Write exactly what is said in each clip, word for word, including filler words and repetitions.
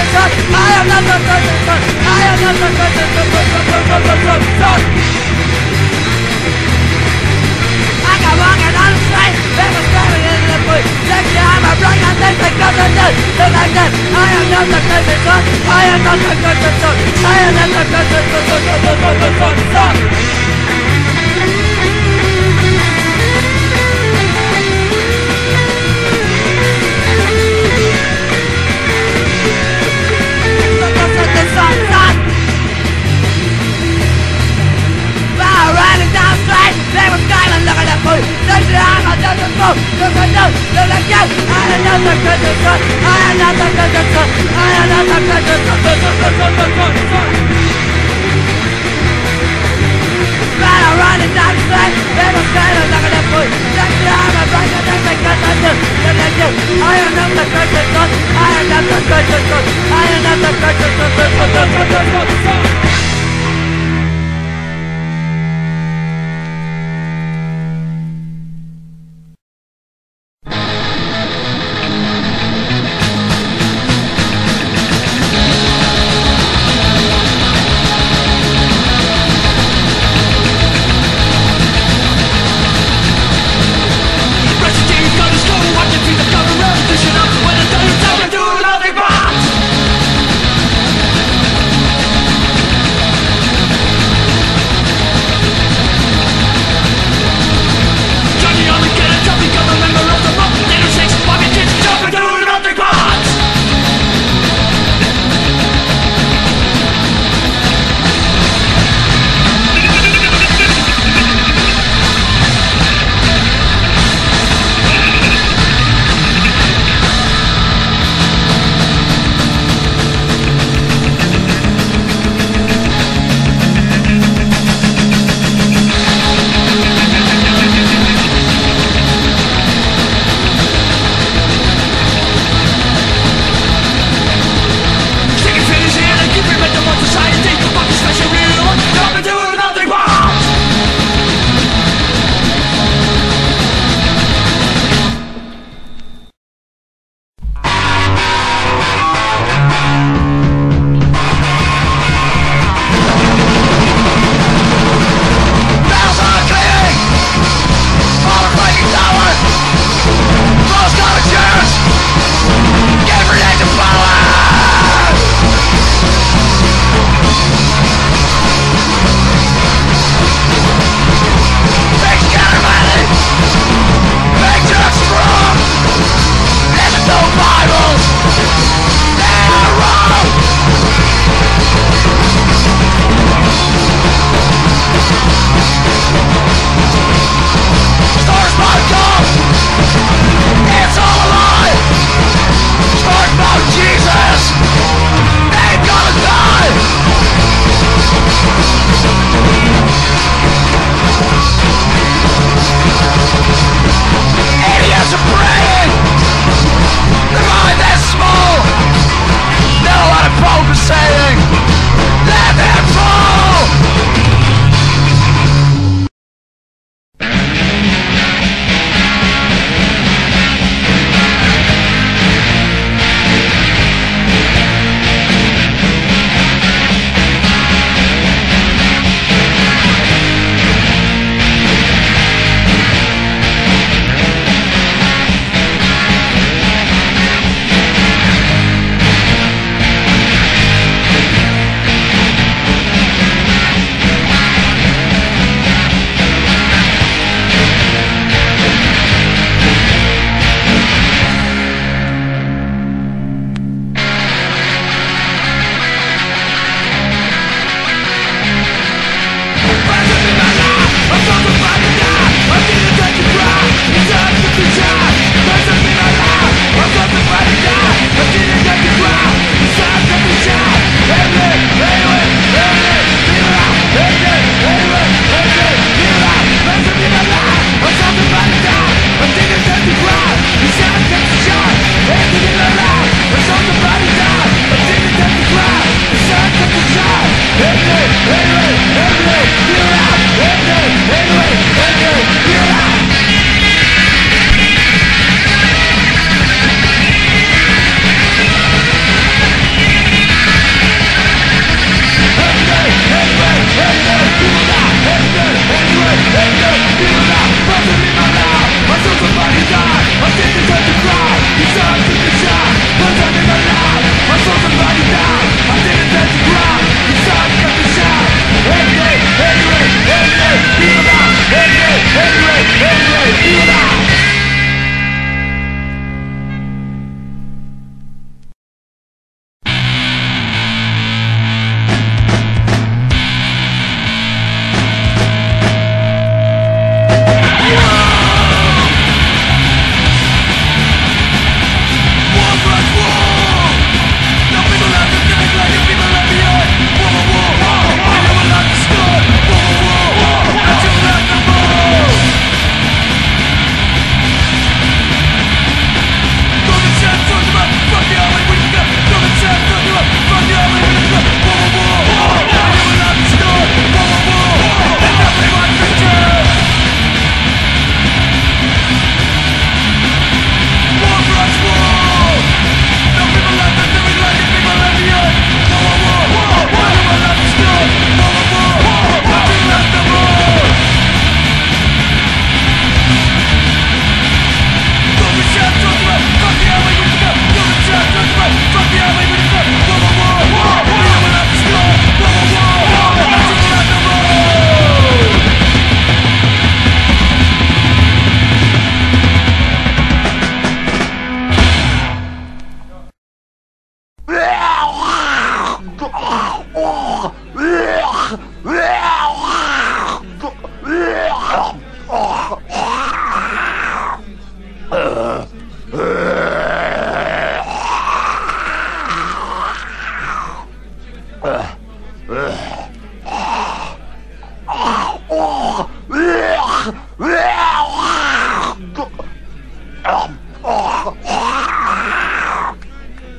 son. I am not the Christian son. I am not the Christian son. I got walking on the street, people screaming into the bush. Next year I'm a bring and things like God and this, things like that. I am not the Christian son. I am not the Christian son. I am not the Christian son. Riding down the street, they were screaming, look at that food. Next year I'm a dozen food. Look at you, look at you. I am not the Christian son. I am not the Christian son. I am not the Christian son. Riding down the street, they were screaming, look at that food. Next year I'm a breaker, they think that's a dude. Look at you, I am not the Christian son. I am not the Christian son. I am not the Christian son. When it's done, it's time to do nothing but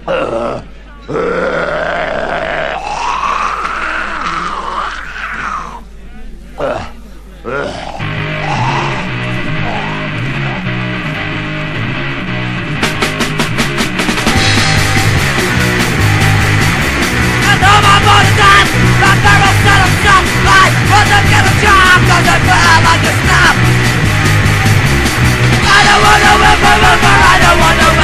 I don't wanna live forever, I don't wanna